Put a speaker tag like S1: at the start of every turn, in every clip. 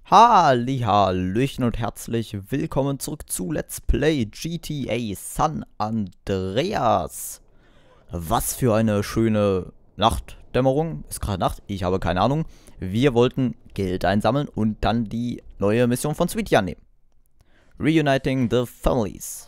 S1: Hallihallöchen und herzlich willkommen zurück zu Let's Play GTA San Andreas. Was für eine schöne Nachtdämmerung. Ist gerade Nacht, ich habe keine Ahnung. Wir wollten Geld einsammeln und dann die neue Mission von Sweetie annehmen. Reuniting the Families.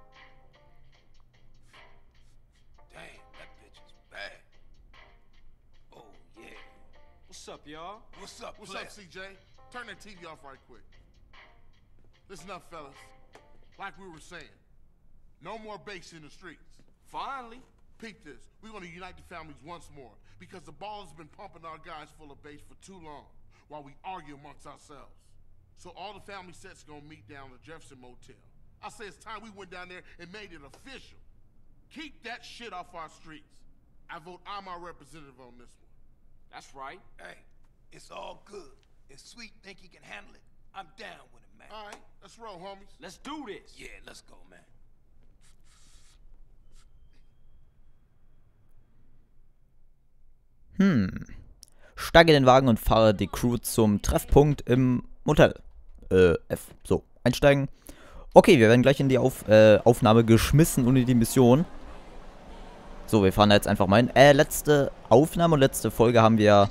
S2: What's up, y'all?
S3: What's up, CJ? Turn that TV off right quick. Listen up, fellas. Like we were saying, no more base in the streets.
S2: Finally.
S3: Peep this. We're going to unite the families once more because the ball has been pumping our guys full of base for too long while we argue amongst ourselves. So all the family sets are going to meet down at the Jefferson Motel. I say it's time we went down there and made it official. Keep that shit off our streets. I vote I'm our representative on this one.
S2: That's right.
S4: Hey, it's all good. If Sweet think he can handle it, I'm down with it, man.
S3: All right, let's roll, homies.
S2: Let's do this.
S4: Yeah, let's go, man.
S1: Steige in den Wagen und fahre die Crew zum Treffpunkt im Motel. F. So, einsteigen. Okay, wir werden gleich in die Aufnahme geschmissen und in die Mission. So, wir fahren da jetzt einfach mal hin. Letzte Aufnahme und letzte Folge haben wir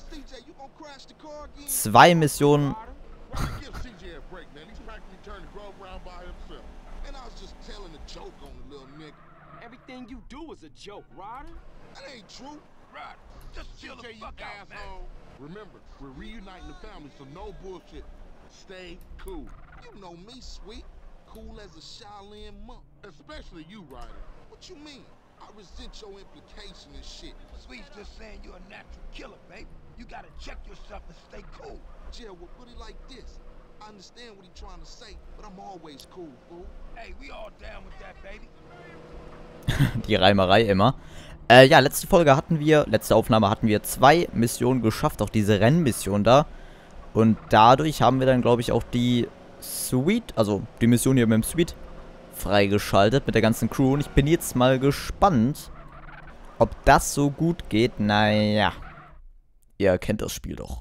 S1: 2 Missionen.
S3: Give CJ a break, man. He's practically turned the Grove around by himself. And I was just telling a joke on the little nigga.
S2: Everything you do is a joke, Ryder.
S3: That ain't true.
S4: Right. Just chill the
S3: CJ, you
S4: fuck out, man.
S3: asshole. Remember, we're reuniting the family, so no bullshit. Stay cool. You know me, Sweet. Cool as a Shaolin monk. Especially you, Ryder. What you mean? I resent your implication and shit.
S4: Sweet's just saying you're a natural killer, baby. You gotta check yourself and stay cool.
S3: Jill, we'll put it like this. I understand what he's trying to say, but I'm always cool, fool.
S4: Hey, we all down with that, baby.
S1: Die Reimerei immer. Ja, letzte Aufnahme hatten wir 2 Missionen geschafft, auch diese Rennmission da. Und dadurch haben wir dann, glaube ich, auch die Suite, also die Mission hier mit dem Suite, freigeschaltet mit der ganzen Crew. Und ich bin jetzt mal gespannt, ob das so gut geht. Naja, ihr kennt das Spiel doch.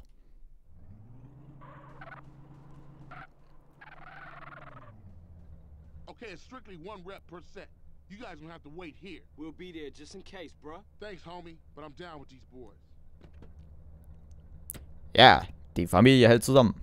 S3: Okay, it's strictly 1 rep per set. You guys gonna have to wait here.
S2: We'll be there just in case, bruh.
S3: Thanks, homie, but I'm down with these boys.
S1: Ja, die Familie hält zusammen.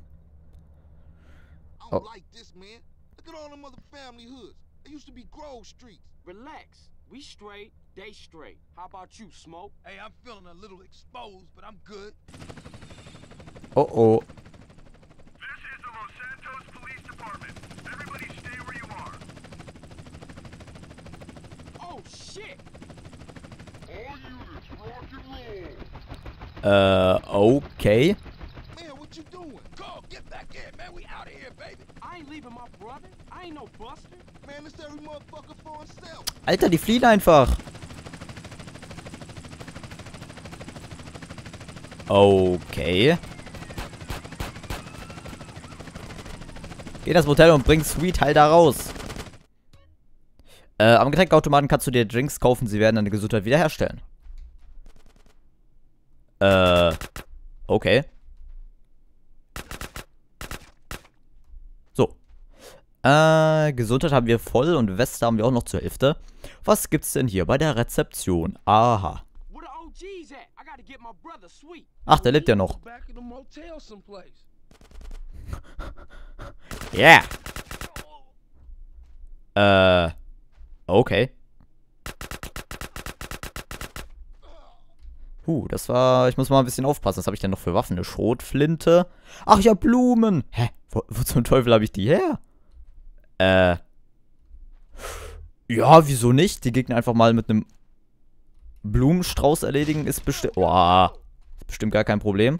S3: I don't like this, man. Look at all them other family hoods. They used to be Grove Streets.
S2: Relax. We straight, they straight. How about you, Smoke?
S4: Hey, I'm feeling a little exposed, but I'm good.
S1: Oh oh.
S5: This is the Los Santos Police Department. Everybody stay where you are.
S2: Oh, shit!
S5: All units, rock and roll.
S1: Okay.
S3: Man, what you doing?
S4: Go, get back in, man. We out of here, baby.
S2: I ain't leaving my brother. I ain't no buster.
S3: Man, this every motherfucker for himself.
S1: Alter, die fliehen einfach. Okay. Geh in das Motel und bring Sweet halt da raus. Am Getränkeautomaten kannst du dir Drinks kaufen, sie werden deine Gesundheit wiederherstellen. Okay. So. Gesundheit haben wir voll und Weste haben wir auch noch zur Hälfte. Was gibt's denn hier bei der Rezeption? Aha.
S2: Where the OG's at? I gotta get my brother, Sweet.
S1: Ach, der lebt ja noch.
S3: Back in the motel someplace.
S1: Yeah. Okay. Das war... Ich muss mal ein bisschen aufpassen. Was habe ich denn noch für Waffen? Eine Schrotflinte. Ach ja, Blumen. Hä? Wo zum Teufel habe ich die her? Ja, wieso nicht? Die Gegner einfach mal mit einem Blumenstrauß erledigen ist bestimmt... Oh, ist bestimmt gar kein Problem.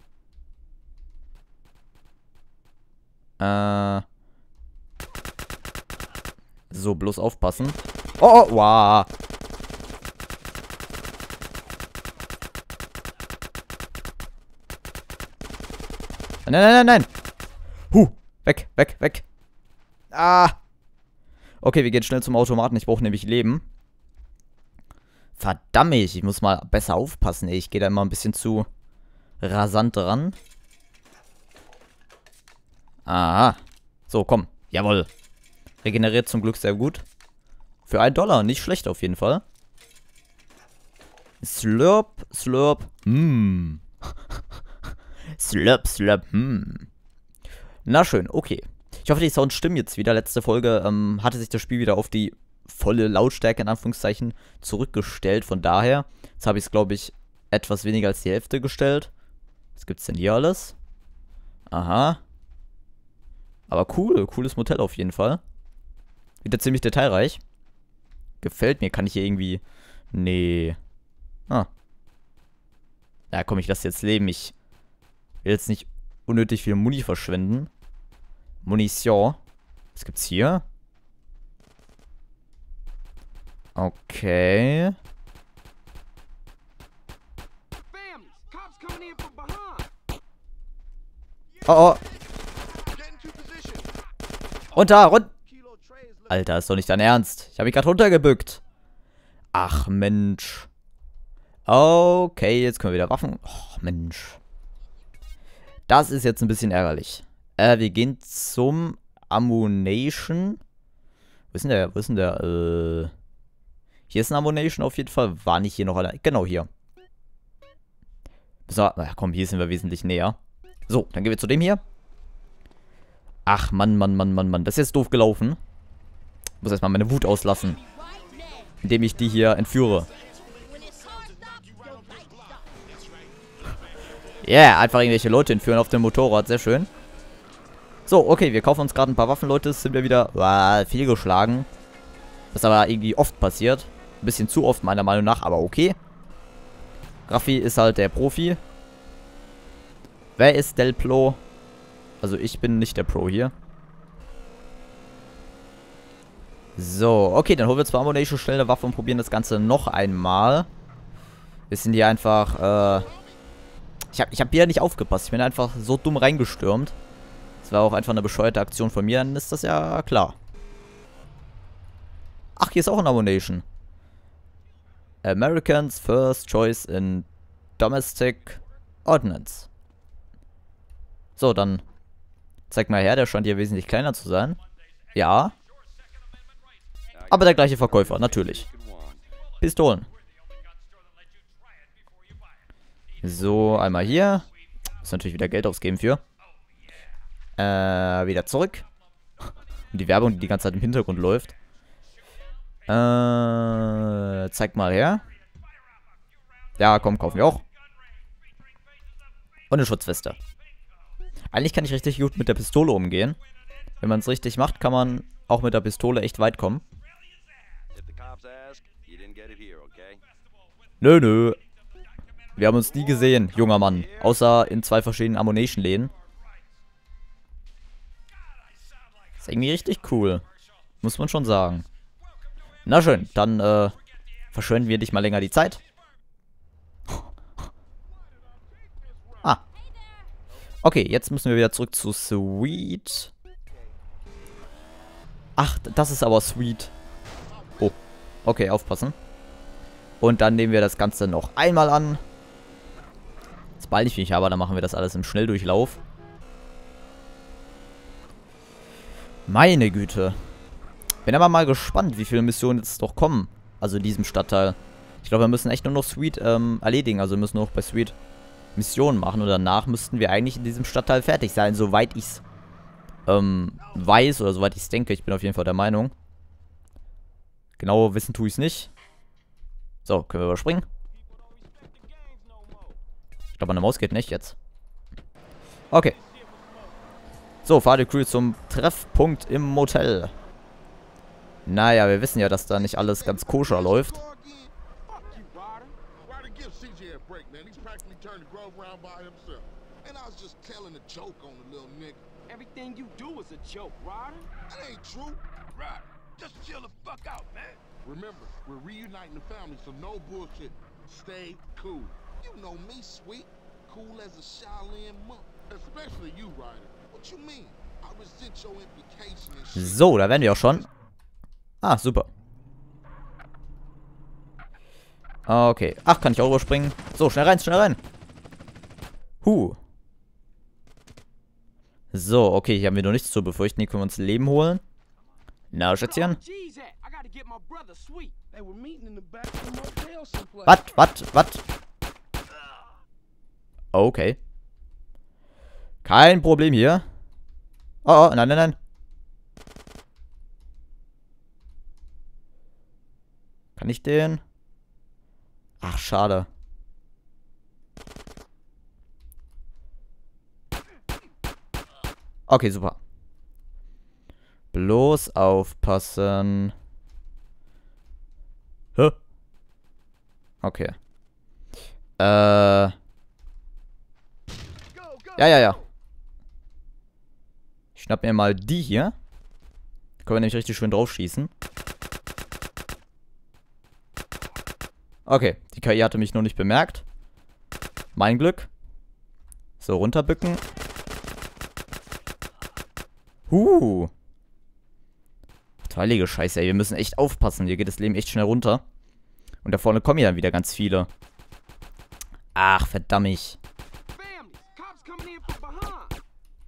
S1: So, bloß aufpassen. Oh, wow. Nein. Weg, weg, weg. Ah. Okay, wir gehen schnell zum Automaten. Ich brauche nämlich Leben. Verdammt, ich muss mal besser aufpassen. Ey. Ich gehe da immer ein bisschen zu rasant ran. Aha. So, komm. Jawohl. Regeneriert zum Glück sehr gut. Für $1. Nicht schlecht auf jeden Fall. Slurp, slurp. Slurp, slurp. Na schön, okay. Ich hoffe, die Sounds stimmen jetzt wieder. Letzte Folge hatte sich das Spiel wieder auf die volle Lautstärke in Anführungszeichen zurückgestellt. Von daher, jetzt habe ich es, glaube ich, etwas weniger als die Hälfte gestellt. Was gibt's denn hier alles? Aha. Aber cool, cooles Motel auf jeden Fall. Wieder ziemlich detailreich. Gefällt mir, kann ich hier irgendwie... Nee. Ah. Ja, komm, ich lasse jetzt leben. Ich will jetzt nicht unnötig viel Muni verschwenden. Munition. Was gibt's hier? Okay.
S2: Families, cops coming in from behind.
S1: Oh, oh. Runter. Alter, ist doch nicht dein Ernst. Ich habe mich gerade runtergebückt. Ach, Mensch. Okay, jetzt können wir wieder Waffen... Oh, Mensch. Das ist jetzt ein bisschen ärgerlich. Wir gehen zum Ammunition. Wo ist denn der? Hier ist ein Ammunition auf jeden Fall. War nicht hier noch allein? Genau, hier. So, na komm, hier sind wir wesentlich näher. So, dann gehen wir zu dem hier. Ach, Mann. Das ist jetzt doof gelaufen. Ich muss erstmal meine Wut auslassen. Indem ich die hier entführe. Yeah, einfach irgendwelche Leute entführen auf dem Motorrad. Sehr schön. So, okay, wir kaufen uns gerade ein paar Waffen, Leute. Sind wir wieder fehlgeschlagen. Das ist aber irgendwie oft passiert. Ein bisschen zu oft, meiner Meinung nach, aber okay. Raffi ist halt der Profi. Wer ist Del Pro? Also ich bin nicht der Pro hier. So, okay, dann holen wir zwar Ammunition, schnell eine Waffe und probieren das Ganze noch einmal. Wir sind hier einfach, Ich hab hier nicht aufgepasst. Ich bin einfach so dumm reingestürmt. Das war auch einfach eine bescheuerte Aktion von mir, dann ist das ja klar. Ach, hier ist auch ein Ammunition. Americans First Choice in Domestic Ordnance. So, dann zeig mal her, der scheint hier wesentlich kleiner zu sein. Ja. Aber der gleiche Verkäufer, natürlich. Pistolen. So, einmal hier. Muss natürlich wieder Geld ausgeben für. Wieder zurück. Und die Werbung, die ganze Zeit im Hintergrund läuft. Zeig mal her. Ja, komm, kaufen wir auch. Und eine Schutzweste. Eigentlich kann ich richtig gut mit der Pistole umgehen. Wenn man es richtig macht, kann man auch mit der Pistole echt weit kommen. Nö. Wir haben uns nie gesehen, junger Mann. Außer in 2 verschiedenen Ammunition-Läden. Ist irgendwie richtig cool. Muss man schon sagen. Na schön, dann verschwenden wir nicht mal länger die Zeit. Ah. Okay, jetzt müssen wir wieder zurück zu Sweet. Ach, das ist aber Sweet. Oh, okay, aufpassen. Und dann nehmen wir das Ganze noch einmal an. Sobald ich mich habe, dann machen wir das alles im Schnelldurchlauf. Meine Güte. Bin aber mal gespannt, wie viele Missionen jetzt doch kommen. Also in diesem Stadtteil. Ich glaube, wir müssen echt nur noch Sweet erledigen. Also wir müssen noch bei Sweet Missionen machen. Und danach müssten wir eigentlich in diesem Stadtteil fertig sein. Soweit ich es weiß oder soweit ich es denke. Ich bin auf jeden Fall der Meinung. Genau wissen tue ich es nicht. So, können wir überspringen. Ich glaube, meine Maus geht nicht jetzt. Okay. So, fahr die Crew zum Treffpunkt im Motel. Naja, wir wissen ja, dass da nicht alles ganz koscher läuft.
S2: Everything you do is a joke, Ryder.
S3: That ain't true.
S4: Right. Just chill the fuck out, man.
S3: Remember, we're reuniting the family, so no bullshit. Stay cool. You know me, Sweet. Cool as a Shaolin monk. Especially you, Ryder. What you mean? I resent your implication and shit.
S1: So, da wären wir auch schon. Ah, super. Okay. Ach, kann ich auch überspringen? So, schnell rein, schnell rein. So, okay, hier haben wir noch nichts zu befürchten. Hier können wir uns Leben holen. Na, Schätzchen?
S2: G's at? I gotta get my brother Sweet.
S3: They were meeting in the back of the motel someplace.
S1: Was? Okay. Kein Problem hier. Oh, nein. Kann ich den? Ach, schade. Okay, super. Bloß aufpassen. Hä? Okay. Ja. Ich schnapp mir mal die hier. Da können wir nämlich richtig schön drauf schießen. Okay, die KI hatte mich noch nicht bemerkt. Mein Glück. So, runterbücken. Heilige Scheiße, ey. Wir müssen echt aufpassen. Hier geht das Leben echt schnell runter. Und da vorne kommen ja dann wieder ganz viele. Ach, verdammt.
S2: Families, cops coming in from behind.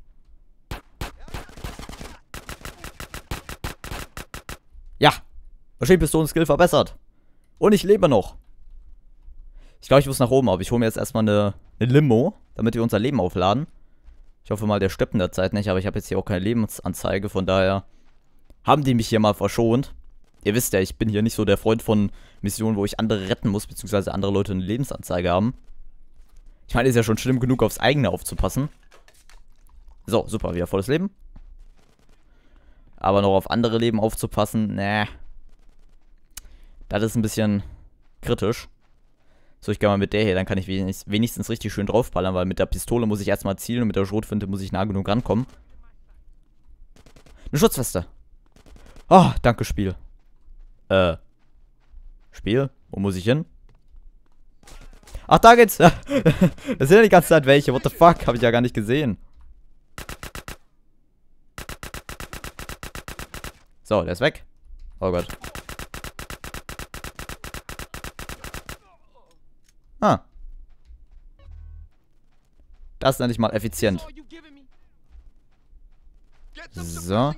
S1: Ja. Maschinenpistolen-Skill verbessert. Und ich lebe noch. Ich glaube, ich muss nach oben, aber ich hole mir jetzt erstmal eine Limo, damit wir unser Leben aufladen. Ich hoffe mal, der stirbt in der Zeit nicht, aber ich habe jetzt hier auch keine Lebensanzeige, von daher haben die mich hier mal verschont. Ihr wisst ja, ich bin hier nicht so der Freund von Missionen, wo ich andere retten muss, beziehungsweise andere Leute eine Lebensanzeige haben. Ich meine, ist ja schon schlimm genug, aufs eigene aufzupassen. So, super, wieder volles Leben. Aber noch auf andere Leben aufzupassen, ne. Das ist ein bisschen kritisch. So, ich gehe mal mit der hier, dann kann ich wenigstens richtig schön draufballern, weil mit der Pistole muss ich erstmal zielen und mit der Schrotflinte muss ich nah genug rankommen. Eine Schutzweste. Oh, danke, Spiel. Spiel? Wo muss ich hin? Ach, da geht's. Das sind ja die ganze Zeit welche. What the fuck? Habe ich ja gar nicht gesehen. So, der ist weg. Oh Gott. Ah. Das nenne ich mal effizient. So.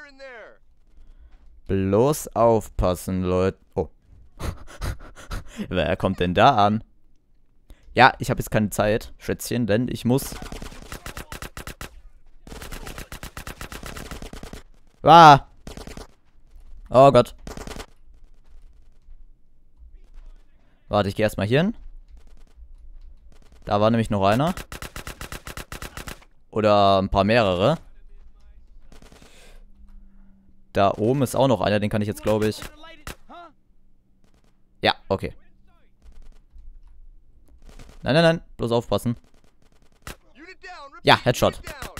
S1: Bloß aufpassen, Leute. Oh. Wer kommt denn da an? Ja, ich habe jetzt keine Zeit, Schätzchen, denn ich muss... Ah! Oh Gott. Warte, ich gehe erstmal hier hin. Da war nämlich noch einer. Oder ein paar mehrere. Da oben ist auch noch einer, den kann ich jetzt, glaube ich... Ja, okay. Nein, bloß aufpassen. Ja, Headshot.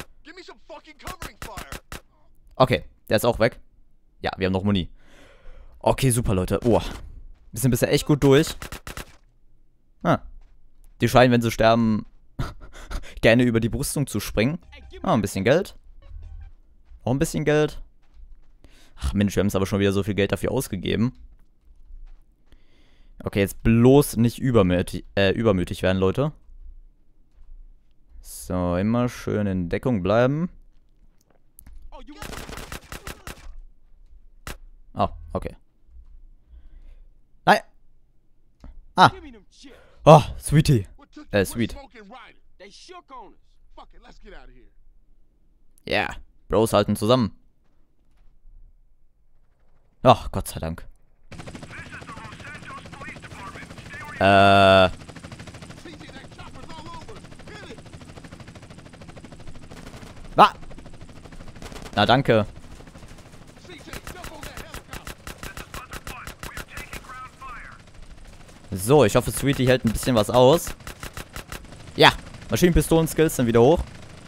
S1: Okay, der ist auch weg. Ja, wir haben noch Muni. Okay, super, Leute. Oh, wir sind bisher echt gut durch. Die scheinen, wenn sie sterben, gerne über die Brüstung zu springen. Ein bisschen Geld. Auch ein bisschen Geld. Ach Mensch, wir haben es aber schon wieder so viel Geld dafür ausgegeben. Okay, jetzt bloß nicht übermütig werden, Leute. So, immer schön in Deckung bleiben. Oh, okay. Nein! Ah! Oh, Sweetie. Sweet. Ja, yeah. Bros halten zusammen. Ach, Gott sei Dank. Na, danke. So, ich hoffe, Sweetie hält ein bisschen was aus. Ja, Maschinenpistolen-Skills sind wieder hoch.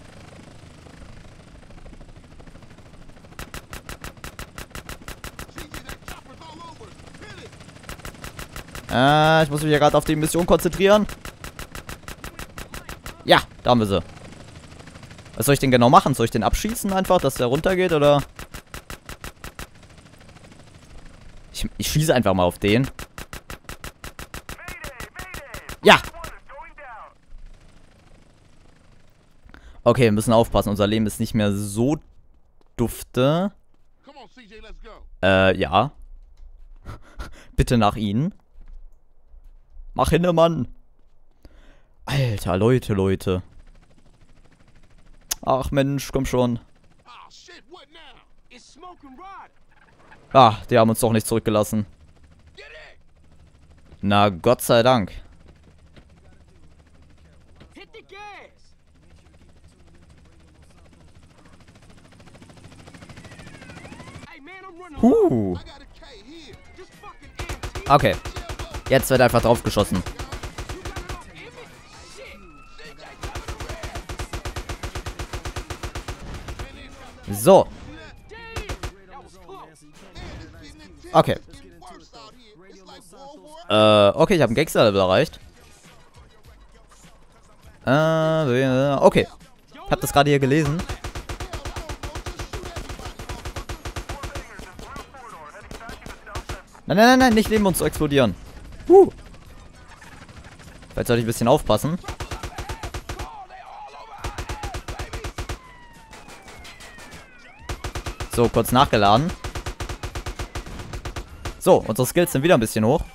S1: Ich muss mich ja gerade auf die Mission konzentrieren. Ja, da haben wir sie. Was soll ich denn genau machen? Soll ich den abschießen einfach, dass der runtergeht, oder? Ich schieße einfach mal auf den. Ja! Okay, wir müssen aufpassen. Unser Leben ist nicht mehr so dufte.
S3: Come on, CJ, let's go.
S1: Ja. Bitte nach ihnen. Mach hinne, Mann. Alter, Leute. Ach Mensch, komm schon.
S3: Oh shit, what now?
S2: It's Smoke and Rod.
S1: Ah, die haben uns doch nicht zurückgelassen.
S3: Get it!
S1: Na, Gott sei Dank.
S2: Hit the gas. Hey man, I'm running low.
S3: I
S1: Huh.
S3: got a K here.
S2: Just fucking empty.
S1: Okay. Jetzt wird einfach drauf geschossen.
S2: You got it off image? Shit.
S1: So.
S2: Damn. That was close.
S1: Okay.
S3: Worse out here. It's like World War.
S1: Okay, ich habe ein Gangster-Level erreicht. Okay. Ich habe das gerade hier gelesen. Nein, nicht neben uns zu explodieren. Vielleicht sollte ich ein bisschen aufpassen. So, kurz nachgeladen. So, unsere Skills sind wieder ein bisschen hoch.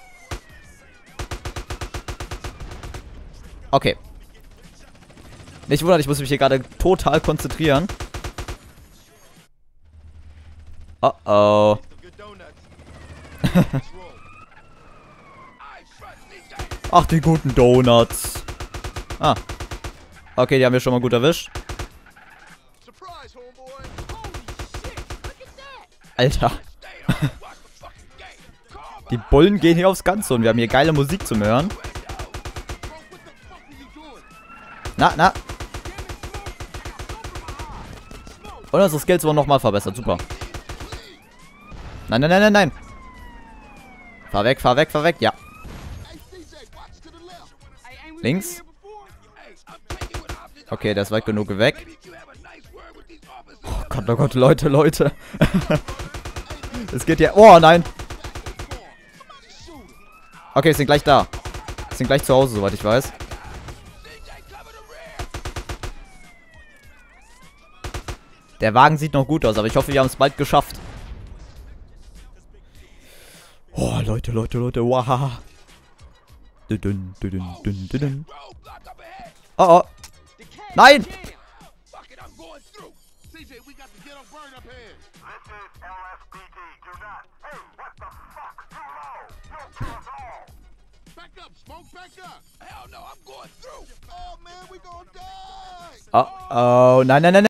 S1: Okay. Nicht wundern, ich muss mich hier gerade total konzentrieren. Oh oh. Ach, die guten Donuts. Ah. Okay, die haben wir schon mal gut erwischt.
S3: Surprise, homeboy.
S1: Alter. Die Bullen gehen hier aufs Ganze und wir haben hier geile Musik zum Hören. Na. Und unsere Skills wurden nochmal verbessert. Super. Nein. Fahr weg. Ja. Links. Okay, der ist weit genug weg. Oh Gott, Leute. Es geht hier... Oh, nein. Okay, wir sind gleich da. Wir sind gleich zu Hause, soweit ich weiß. Der Wagen sieht noch gut aus, aber ich hoffe, wir haben es bald geschafft. Oh, Leute. Wow. Dün. Oh. Nein!
S3: CJ, we got the ghetto burn up here.
S5: This is LSPD. Do not. Hey, what the fuck? Too low. You'll kill us all.
S3: Back up, Smoke, back up.
S4: Hell no, I'm going through.
S3: Oh man, we gonna die.
S1: Oh. Nein.